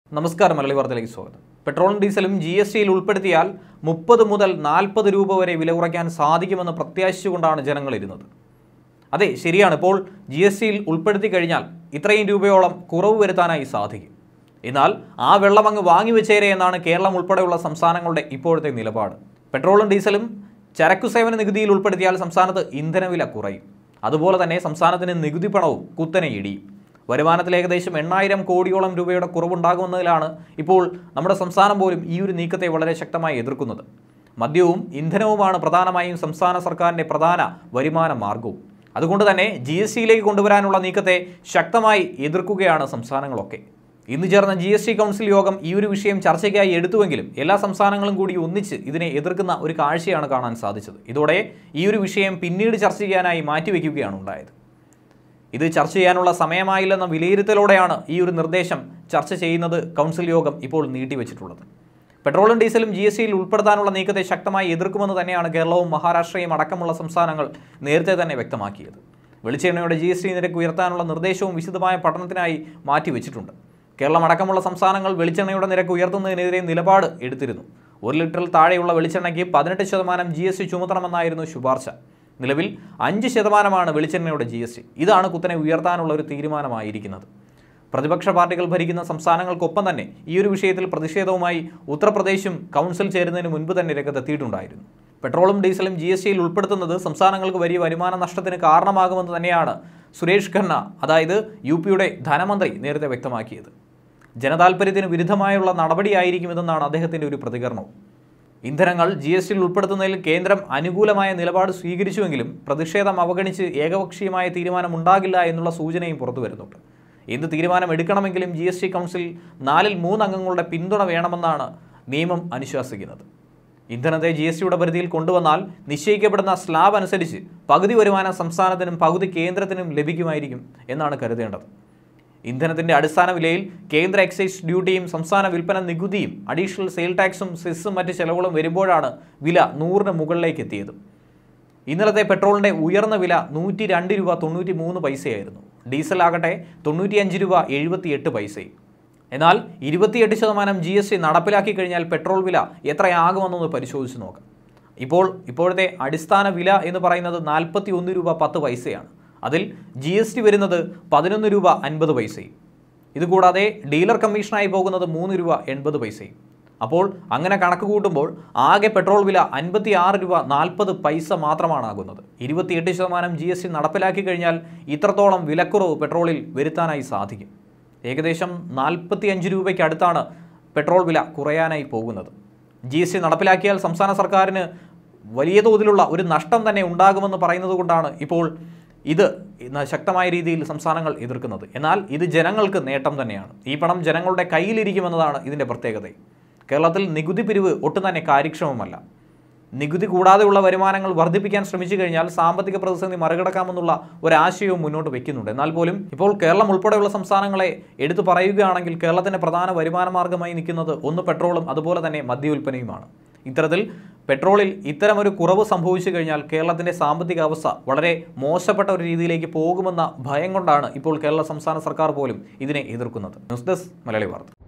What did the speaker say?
നമസ്കാരം മലയാളി വാർത്തയിലേക്ക് സ്വാഗതം. പെട്രോളും ഡീസലും GSTയിൽ ഉൾപ്പെടുത്തിയാൽ 30 മുതൽ 40 രൂപ വരെ വില കുറയ്ക്കാൻ സാധിക്കുമെന്ന് പ്രത്യാശിച്ചുകൊണ്ടാണ് ജനങ്ങൾ ഇരുന്നത്. അതെ, ശരിയാണ്. ഇപ്പോൾ GSTയിൽ ഉൾപ്പെടുത്തി കഴിഞ്ഞാൽ ഇത്രയും രൂപയോളം കുറവ് വരുത്താനായി സാധിക്കും. എന്നാൽ ആ വെള്ളം അങ്ങ് വാങ്ങിവെച്ചേരെ എന്നാണ് കേരളം ഉൾപ്പെടെയുള്ള സംസ്ഥാനങ്ങളുടെ ഇപ്പോഴത്തെ നിലപാട്. പെട്രോളും ഡീസലും ചരക്കു സേവന നികുതിയിൽ ഉൾപ്പെടുത്തിയാൽ സംസ്ഥാനത്ത് ഇന്ധനവില കുറയും. അതുപോലെ തന്നെ സംസ്ഥാനത്തിന് നികുതി പണവും കുത്തനെ ഇടിയും. വരുമാനത്തിൽ ഏകദേശം 8000 കോടിയോളം രൂപയുടെ കുറവുണ്ടാകുമെന്നതിലാണ് ഇപ്പോൾ നമ്മുടെ സംസ്ഥാനം പോലും ഈ ഒരു നീക്കത്തെ വളരെ ശക്തമായി എതിർക്കുന്നത്. മദ്യവും ഇന്ധനവുമാണ് പ്രധാനമായും സംസ്ഥാന സർക്കാരിൻ്റെ പ്രധാന വരുമാന മാർഗവും. അതുകൊണ്ട് തന്നെ GSTയിലേക്ക് കൊണ്ടുവരാനുള്ള നീക്കത്തെ ശക്തമായി എതിർക്കുകയാണ് സംസ്ഥാനങ്ങളൊക്കെ. ഇന്ന് ചേർന്ന GST കൗൺസിൽ യോഗം ഈ ഒരു വിഷയം ചർച്ചയ്ക്കായി എടുത്തുവെങ്കിലും എല്ലാ സംസ്ഥാനങ്ങളും കൂടി ഒന്നിച്ച് ഇതിനെ എതിർക്കുന്ന ഒരു കാഴ്ചയാണ് കാണാൻ സാധിച്ചത്. ഇതോടെ ഈ ഒരു വിഷയം പിന്നീട് ചർച്ച ചെയ്യാനായി മാറ്റിവെക്കുകയാണ് ഉണ്ടായത്. ഇത് ചർച്ച ചെയ്യാനുള്ള സമയമായില്ലെന്ന വിലയിരുത്തലോടെയാണ് ഈ ഒരു നിർദ്ദേശം ചർച്ച ചെയ്യുന്നത് കൗൺസിൽ യോഗം ഇപ്പോൾ നീട്ടിവെച്ചിട്ടുള്ളത്. പെട്രോളും ഡീസലും GSTയിൽ ഉൾപ്പെടുത്താനുള്ള നീക്കത്തെ ശക്തമായി എതിർക്കുമെന്ന് തന്നെയാണ് കേരളവും മഹാരാഷ്ട്രയും അടക്കമുള്ള സംസ്ഥാനങ്ങൾ നേരത്തെ തന്നെ വ്യക്തമാക്കിയത്. വെളിച്ചെണ്ണയുടെ GST നിരക്ക് ഉയർത്താനുള്ള നിർദ്ദേശവും വിശദമായ പഠനത്തിനായി മാറ്റിവെച്ചിട്ടുണ്ട്. കേരളം അടക്കമുള്ള സംസ്ഥാനങ്ങൾ വെളിച്ചെണ്ണയുടെ നിരക്ക് ഉയർത്തുന്നതിനെതിരെ നിലപാട് എടുത്തിരുന്നു. 1 ലിറ്ററിൽ താഴെയുള്ള വെളിച്ചെണ്ണയ്ക്ക് 18% GST ചുമത്തണമെന്നായിരുന്നു ശുപാർശ. നിലവിൽ 5% വെളിച്ചെണ്ണയുടെ GST. ഇതാണ് കുത്തനെ ഉയർത്താനുള്ള ഒരു തീരുമാനമായിരിക്കുന്നത്. പ്രതിപക്ഷ പാർട്ടികൾ ഭരിക്കുന്ന സംസ്ഥാനങ്ങൾക്കൊപ്പം തന്നെ ഈ ഒരു വിഷയത്തിൽ പ്രതിഷേധവുമായി ഉത്തർപ്രദേശും കൗൺസിൽ ചേരുന്നതിന് മുൻപ് തന്നെ രംഗത്തെത്തിയിട്ടുണ്ടായിരുന്നു. പെട്രോളും ഡീസലും GSTയിൽ ഉൾപ്പെടുത്തുന്നത് സംസ്ഥാനങ്ങൾക്ക് വലിയ വരുമാന നഷ്ടത്തിന് കാരണമാകുമെന്ന് തന്നെയാണ് സുരേഷ് ഖന്ന, അതായത് UPയുടെ ധനമന്ത്രി, നേരത്തെ വ്യക്തമാക്കിയത്. ജനതാൽപര്യത്തിന് വിരുദ്ധമായുള്ള നടപടിയായിരിക്കുമെന്നാണ് അദ്ദേഹത്തിൻ്റെ ഒരു പ്രതികരണവും. ഇന്ധനങ്ങൾ GSTയിൽ ഉൾപ്പെടുത്തുന്നതിൽ കേന്ദ്രം അനുകൂലമായ നിലപാട് സ്വീകരിച്ചുവെങ്കിലും പ്രതിഷേധം അവഗണിച്ച് ഏകപക്ഷീയമായ തീരുമാനമുണ്ടാകില്ല എന്നുള്ള സൂചനയും പുറത്തു വരുന്നുണ്ട്. എന്ത് തീരുമാനം എടുക്കണമെങ്കിലും GST കൗൺസിൽ 4ൽ 3 അംഗങ്ങളുടെ പിന്തുണ വേണമെന്നാണ് നിയമം അനുശാസിക്കുന്നത്. ഇന്ധനത്തെ GSTയുടെ പരിധിയിൽ കൊണ്ടുവന്നാൽ നിശ്ചയിക്കപ്പെടുന്ന സ്ലാബ് അനുസരിച്ച് പകുതി വരുമാനം സംസ്ഥാനത്തിനും പകുതി കേന്ദ്രത്തിനും ലഭിക്കുമായിരിക്കും എന്നാണ് കരുതേണ്ടത്. ഇന്ധനത്തിൻ്റെ അടിസ്ഥാന വിലയിൽ കേന്ദ്ര എക്സൈസ് ഡ്യൂട്ടിയും സംസ്ഥാന വിൽപ്പന നികുതിയും അഡീഷണൽ സെയിൽ ടാക്സും സെസ്സും മറ്റ് ചെലവുകളും വരുമ്പോഴാണ് വില 100ന് മുകളിലേക്ക് എത്തിയത്. ഇന്നലത്തെ പെട്രോളിൻ്റെ ഉയർന്ന വില 102 രൂപ 93 പൈസയായിരുന്നു. ഡീസലാകട്ടെ 95 രൂപ 78 പൈസയും. എന്നാൽ 28% GST നടപ്പിലാക്കി കഴിഞ്ഞാൽ പെട്രോൾ വില എത്രയാകുമെന്നൊന്ന് പരിശോധിച്ച് നോക്കാം. ഇപ്പോഴത്തെ അടിസ്ഥാന വില എന്ന് പറയുന്നത് 41 രൂപ 10 പൈസയാണ്. അതിൽ GST വരുന്നത് 11 രൂപ 50 പൈസയും. ഇതുകൂടാതെ ഡീലർ കമ്മീഷനായി പോകുന്നത് 3 രൂപ 80 പൈസയും. അപ്പോൾ അങ്ങനെ കണക്ക് കൂട്ടുമ്പോൾ ആകെ പെട്രോൾ വില 56 രൂപ 40 പൈസ മാത്രമാണാകുന്നത്. 28% GST നടപ്പിലാക്കി കഴിഞ്ഞാൽ ഇത്രത്തോളം വിലക്കുറവ് പെട്രോളിൽ വരുത്താനായി സാധിക്കും. ഏകദേശം 45 രൂപയ്ക്ക് അടുത്താണ് പെട്രോൾ വില കുറയാനായി പോകുന്നത്. GST നടപ്പിലാക്കിയാൽ സംസ്ഥാന സർക്കാരിന് വലിയ തോതിലുള്ള ഒരു നഷ്ടം തന്നെ ഉണ്ടാകുമെന്ന് പറയുന്നത് കൊണ്ടാണ് ഇപ്പോൾ ഇത് ശക്തമായ രീതിയിൽ സംസ്ഥാനങ്ങൾ എതിർക്കുന്നത്. എന്നാൽ ഇത് ജനങ്ങൾക്ക് നേട്ടം തന്നെയാണ്. ഈ പണം ജനങ്ങളുടെ കയ്യിലിരിക്കുമെന്നതാണ് ഇതിൻ്റെ പ്രത്യേകത. കേരളത്തിൽ നികുതി പിരിവ് ഒട്ടും തന്നെ കാര്യക്ഷമമല്ല. നികുതി കൂടാതെയുള്ള വരുമാനങ്ങൾ വർദ്ധിപ്പിക്കാൻ ശ്രമിച്ചു കഴിഞ്ഞാൽ സാമ്പത്തിക പ്രതിസന്ധി മറികടക്കാമെന്നുള്ള ഒരാശയവും മുന്നോട്ട് വയ്ക്കുന്നുണ്ട്. എന്നാൽ പോലും ഇപ്പോൾ കേരളം ഉൾപ്പെടെയുള്ള സംസ്ഥാനങ്ങളെ എടുത്തു പറയുകയാണെങ്കിൽ കേരളത്തിൻ്റെ പ്രധാന വരുമാന മാർഗ്ഗമായി നിൽക്കുന്നത് ഒന്ന് പെട്രോളും അതുപോലെ തന്നെ മദ്യവിൽപ്പനയുമാണ്. ഇത്തരത്തിൽ പെട്രോളിൽ ഇത്തരമൊരു കുറവ് സംഭവിച്ചു കഴിഞ്ഞാൽ കേരളത്തിൻ്റെ സാമ്പത്തിക അവസ്ഥ വളരെ മോശപ്പെട്ട ഒരു രീതിയിലേക്ക് പോകുമെന്ന ഭയം കൊണ്ടാണ് ഇപ്പോൾ കേരള സംസ്ഥാന സർക്കാർ പോലും ഇതിനെ എതിർക്കുന്നത്. ന്യൂസ് ഡെസ്ക് മലയാളി വാർത്ത.